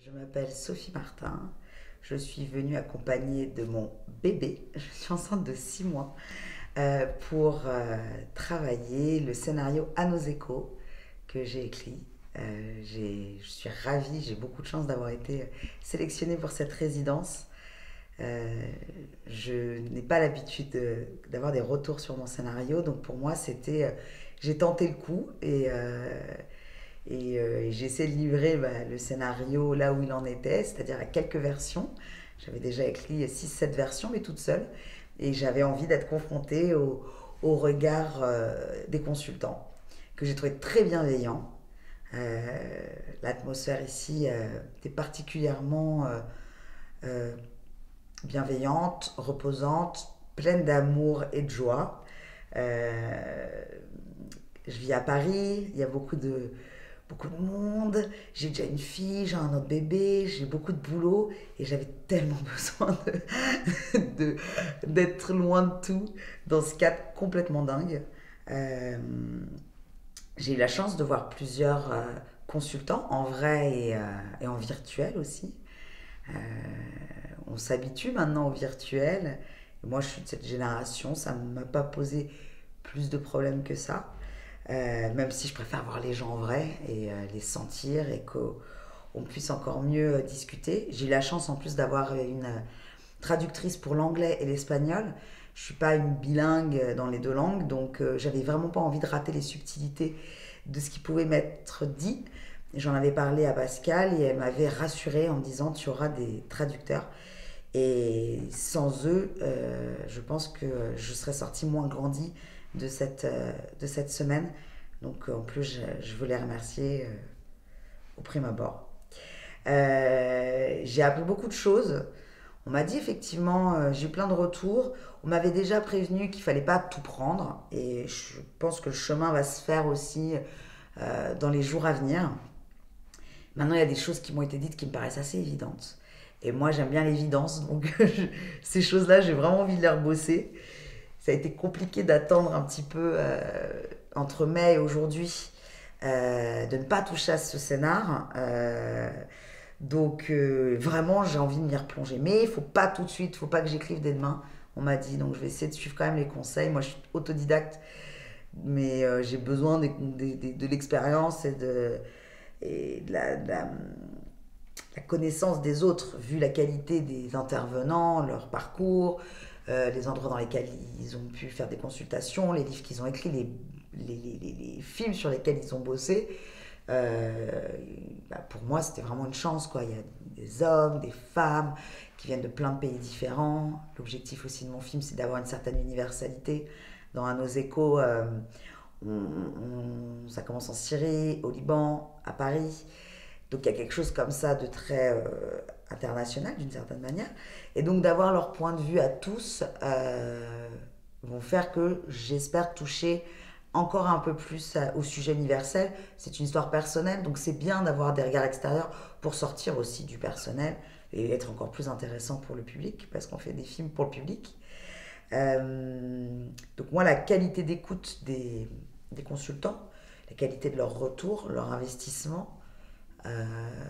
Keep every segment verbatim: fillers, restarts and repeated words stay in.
Je m'appelle Sophie Martin. Je suis venue accompagnée de mon bébé. Je suis enceinte de six mois euh, pour euh, travailler le scénario À nos échos que j'ai écrit. Euh, j'ai- je suis ravie, j'ai beaucoup de chance d'avoir été sélectionnée pour cette résidence. Euh, je n'ai pas l'habitude de- d'avoir des retours sur mon scénario, donc pour moi c'était, euh, j'ai tenté le coup et, euh, et, euh, et j'ai essayé de livrer bah, le scénario là où il en était, c'est-à-dire à quelques versions. J'avais déjà écrit six sept versions, mais toute seule. Et j'avais envie d'être confrontée au, au regard euh, des consultants, que j'ai trouvé très bienveillant. Euh, L'atmosphère ici euh, était particulièrement euh, euh, bienveillante, reposante, pleine d'amour et de joie. Euh, je vis à Paris, il y a beaucoup de, beaucoup de monde, j'ai déjà une fille, j'ai un autre bébé, j'ai beaucoup de boulot et j'avais tellement besoin de, de- d'être loin de tout dans ce cadre complètement dingue. Euh, j'ai eu la chance de voir plusieurs euh, consultants en vrai et, euh, et en virtuel aussi. Euh, on s'habitue maintenant au virtuel. Moi, je suis de cette génération, ça ne m'a pas posé plus de problèmes que ça. Euh, même si je préfère voir les gens en vrai et euh, les sentir et qu'on puisse encore mieux euh, discuter. J'ai eu la chance en plus d'avoir une euh, traductrice pour l'anglais et l'espagnol. Je ne suis pas une bilingue dans les deux langues, donc euh, j'avais vraiment pas envie de rater les subtilités de ce qui pouvait m'être dit. J'en avais parlé à Pascal et elle m'avait rassurée en me disant tu auras des traducteurs. Et sans eux, euh, je pense que je serais sortie moins grandie de cette, euh, de cette semaine. Donc en plus, je, je veux les remercier euh, au prime abord. Euh, j'ai appris beaucoup de choses. On m'a dit effectivement, euh, j'ai eu plein de retours. On m'avait déjà prévenu qu'il fallait pas tout prendre. Et je pense que le chemin va se faire aussi euh, dans les jours à venir. Maintenant, il y a des choses qui m'ont été dites qui me paraissent assez évidentes. Et moi, j'aime bien l'évidence, donc je- ces choses-là, j'ai vraiment envie de les rebosser. Ça a été compliqué d'attendre un petit peu euh, entre mai et aujourd'hui, euh, de ne pas toucher à ce scénar. Euh, donc euh, vraiment, j'ai envie de m'y replonger. Mais il faut pas tout de suite, il faut pas que j'écrive dès demain. On m'a dit, donc je vais essayer de suivre quand même les conseils. Moi, je suis autodidacte, mais euh, j'ai besoin des- des- des- de l'expérience et de, et de la, de la- la connaissance des autres, vu la qualité des intervenants, leur parcours, euh, les endroits dans lesquels ils ont pu faire des consultations, les livres qu'ils ont écrits, les, les, les- les- les films sur lesquels ils ont bossé. Euh, Bah, pour moi, c'était vraiment une chance, quoi. Il y a des hommes, des femmes qui viennent de plein de pays différents. L'objectif aussi de mon film, c'est d'avoir une certaine universalité. Dans Un nos échos, euh, on- on- ça commence en Syrie, au Liban, à Paris. Donc il y a quelque chose comme ça de très euh, international d'une certaine manière. Et donc d'avoir leur point de vue à tous euh, vont faire que j'espère toucher encore un peu plus à- au sujet universel. C'est une histoire personnelle, donc c'est bien d'avoir des regards extérieurs pour sortir aussi du personnel et être encore plus intéressant pour le public, parce qu'on fait des films pour le public. Euh, donc moi, la qualité d'écoute des, des consultants, la qualité de leur retour, leur investissement, euh,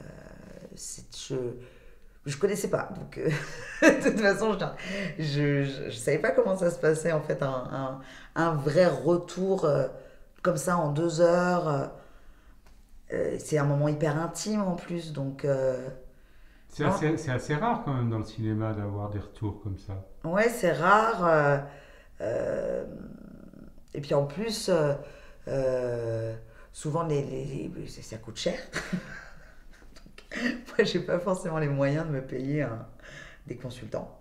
je je connaissais pas. Donc, euh, de toute façon, je, je, je, savais pas comment ça se passait, en fait, un, un, un vrai retour euh, comme ça en deux heures. Euh, c'est un moment hyper intime en plus, donc euh, C'est non, assez, c'est assez rare quand même dans le cinéma d'avoir des retours comme ça. ouais, c'est rare. Euh, euh, et puis en plus, euh, euh, souvent les, les, les- ça, ça coûte cher. Moi, j'ai pas forcément les moyens de me payer un, des consultants.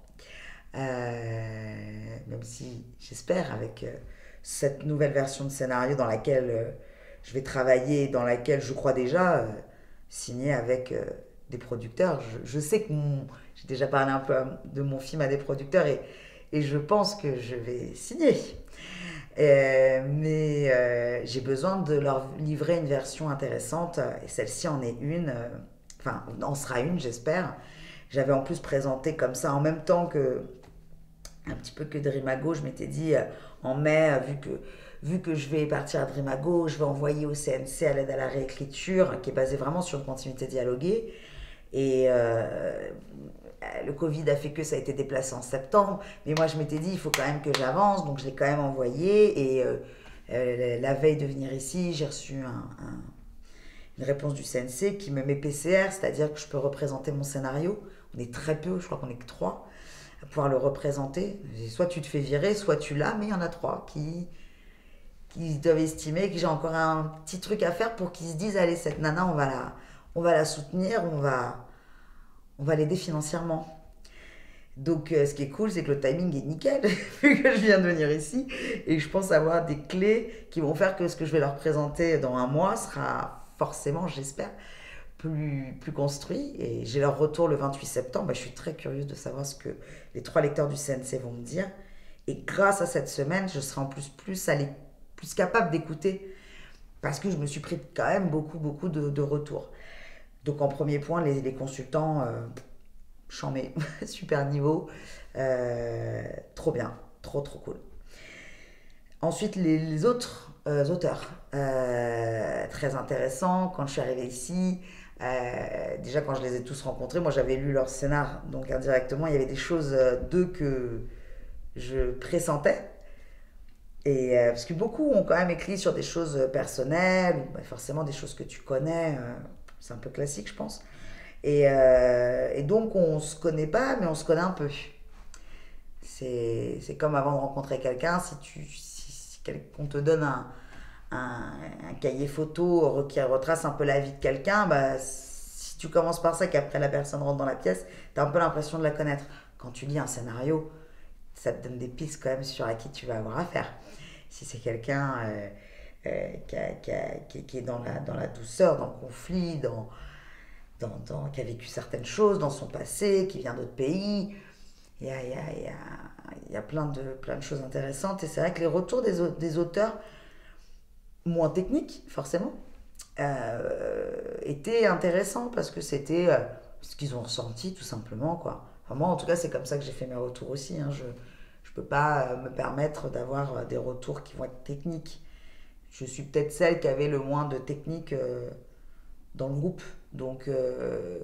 Euh, même si j'espère avec euh, cette nouvelle version de scénario dans laquelle euh, je vais travailler, dans laquelle je crois déjà euh, signer avec euh, des producteurs. Je, je sais que mon- j'ai déjà parlé un peu de mon film à des producteurs et, et je pense que je vais signer. Euh, mais euh, j'ai besoin de leur livrer une version intéressante et celle-ci en est une. euh, Enfin, en sera une, j'espère. J'avais en plus présenté comme ça en même temps que un petit peu que Dreamago. Je m'étais dit euh, en mai, euh, vu que, vu que je vais partir à Dreamago, je vais envoyer au C N C à l'aide à la réécriture, qui est basée vraiment sur une continuité dialoguée. Et euh, le Covid a fait que ça a été déplacé en septembre. Mais moi, je m'étais dit, il faut quand même que j'avance. Donc, je l'ai quand même envoyé. Et euh, euh, la veille de venir ici, j'ai reçu un, un, une réponse du C N C qui me met P C R, c'est-à-dire que je peux représenter mon scénario. On est très peu, je crois qu'on est que trois, à pouvoir le représenter. Et soit tu te fais virer, soit tu l'as, mais il y en a trois qui, qui doivent estimer que j'ai encore un petit truc à faire pour qu'ils se disent, allez, cette nana, on va la, on va la soutenir, on va, on va l'aider financièrement. Donc, euh, ce qui est cool, c'est que le timing est nickel, vu que je viens de venir ici, et que je pense avoir des clés qui vont faire que ce que je vais leur présenter dans un mois sera forcément, j'espère, plus, plus construit. Et j'ai leur retour le vingt-huit septembre. Bah, je suis très curieuse de savoir ce que les trois lecteurs du C N C vont me dire. Et grâce à cette semaine, je serai en plus plus, allée, plus capable d'écouter, parce que je me suis pris quand même beaucoup, beaucoup de, de retours. Donc, en premier point, les, les consultants... Euh, chambé, super niveau, euh, trop bien, trop trop cool. Ensuite, les, les autres euh, auteurs, euh, très intéressants. Quand je suis arrivée ici, euh, déjà quand je les ai tous rencontrés, moi j'avais lu leur scénar, donc indirectement il y avait des choses euh, d'eux que je pressentais. Et euh, parce que beaucoup ont quand même écrit sur des choses personnelles, ou bah, forcément des choses que tu connais, euh, c'est un peu classique je pense. Et, euh, et donc, on se connaît pas, mais on se connaît un peu. C'est, c'est comme avant de rencontrer quelqu'un, si tu, si, si on te donne un, un, un cahier photo qui retrace un peu la vie de quelqu'un, bah, si tu commences par ça, qu'après la personne rentre dans la pièce, tu as un peu l'impression de la connaître. Quand tu lis un scénario, ça te donne des pistes quand même sur à qui tu vas avoir affaire. Si c'est quelqu'un euh, euh, qui, a, qui, a, qui, qui est dans la, dans la douceur, dans le conflit, dans Dans, dans, qui a vécu certaines choses dans son passé, qui vient d'autres pays. Il y a, il y a, il y a, il y a plein, de, plein de choses intéressantes. Et c'est vrai que les retours des, des auteurs, moins techniques forcément, euh, étaient intéressants parce que c'était euh, ce qu'ils ont ressenti tout simplement, quoi. Enfin, moi, en tout cas, c'est comme ça que j'ai fait mes retours aussi. Hein. Je ne peux pas me permettre d'avoir des retours qui vont être techniques. Je suis peut-être celle qui avait le moins de technique euh, dans le groupe. Donc, euh,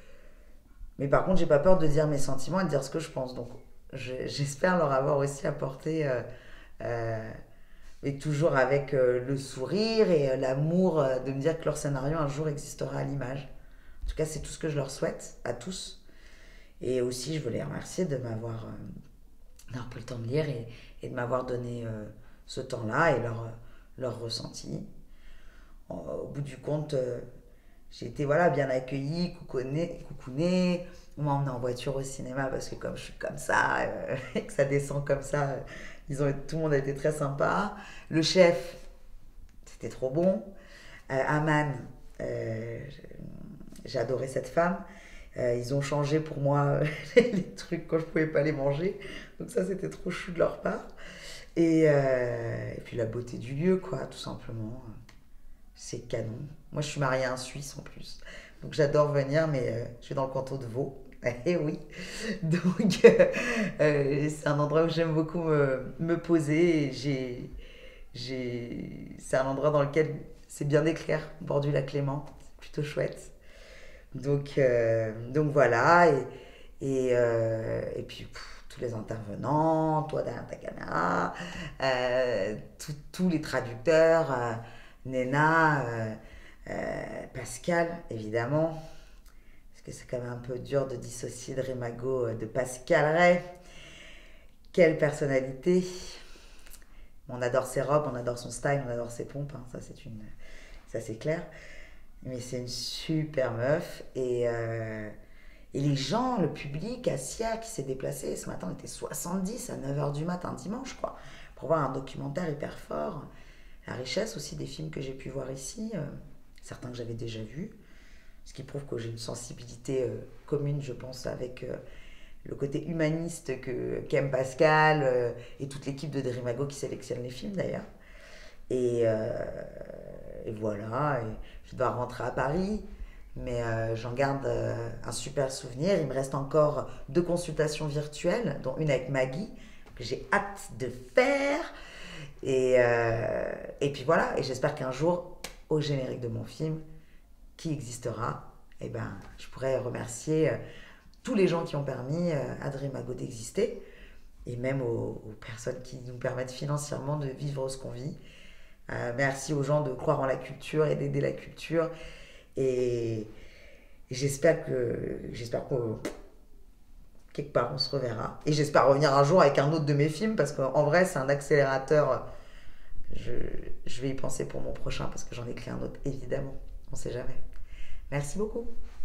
mais par contre, j'ai pas peur de dire mes sentiments et de dire ce que je pense. Donc, je- j'espère leur avoir aussi apporté, euh, euh, et toujours avec euh, le sourire et euh, l'amour euh, de me dire que leur scénario un jour existera à l'image. En tout cas, c'est tout ce que je leur souhaite à tous. Et aussi, je veux les remercier de m'avoir euh, d'avoir pris le temps de lire et, et de m'avoir donné euh, ce temps-là et leur, leur ressenti. En- au bout du compte, euh, j'ai été voilà, bien accueillie, coucounée, coucounée. On m'a emmenée en voiture au cinéma parce que comme je suis comme ça, euh, et que ça descend comme ça, euh, ils ont, tout le monde a été très sympa. Le chef, c'était trop bon. Euh, Aman, euh, j'ai adoré cette femme. Euh, ils ont changé pour moi les trucs quand je pouvais pas les manger. Donc ça, c'était trop chou de leur part. Et, euh, et puis la beauté du lieu, quoi, tout simplement. C'est canon. Moi, je suis mariée à un Suisse en plus. Donc, j'adore venir, mais euh, je suis dans le canton de Vaud. Eh oui. Donc, euh, euh, c'est un endroit où j'aime beaucoup me, me poser. Et j'ai, j'ai... C'est un endroit dans lequel c'est bien éclair, au bord du lac Léman. C'est plutôt chouette. Donc, euh, donc voilà. Et, et, euh, et puis, pff, tous les intervenants, toi derrière ta caméra, euh, tout- tous les traducteurs. euh, Nena, euh, euh, Pascal, évidemment, parce que c'est quand même un peu dur de dissocier Drimago euh, de Pascal Ray. Quelle personnalité! On adore ses robes, on adore son style, on adore ses pompes, hein, ça c'est une, ça c'est clair. Mais c'est une super meuf et euh, et les gens, le public à Sierre qui s'est déplacé ce matin, on était soixante-dix à neuf heures du matin dimanche, je crois, pour voir un documentaire hyper fort. La richesse aussi des films que j'ai pu voir ici, euh, certains que j'avais déjà vus, ce qui prouve que j'ai une sensibilité euh, commune, je pense, avec euh, le côté humaniste que qu'aime Pascal euh, et toute l'équipe de Drimago qui sélectionne les films d'ailleurs. Et, euh, et voilà, et je dois rentrer à Paris, mais euh, j'en garde euh, un super souvenir. Il me reste encore deux consultations virtuelles, dont une avec Maggie, que j'ai hâte de faire. Et, euh, et puis voilà, et j'espère qu'un jour, au générique de mon film, qui existera, eh ben, je pourrais remercier euh, tous les gens qui ont permis euh, à Dreamago d'exister et même aux, aux personnes qui nous permettent financièrement de vivre ce qu'on vit. Euh, merci aux gens de croire en la culture et d'aider la culture. Et, et j'espère que, j'espère que quelque part on se reverra. Et j'espère revenir un jour avec un autre de mes films parce qu'en vrai, c'est un accélérateur. Je, je vais y penser pour mon prochain parce que j'en ai écrit un autre, évidemment. On sait jamais. Merci beaucoup.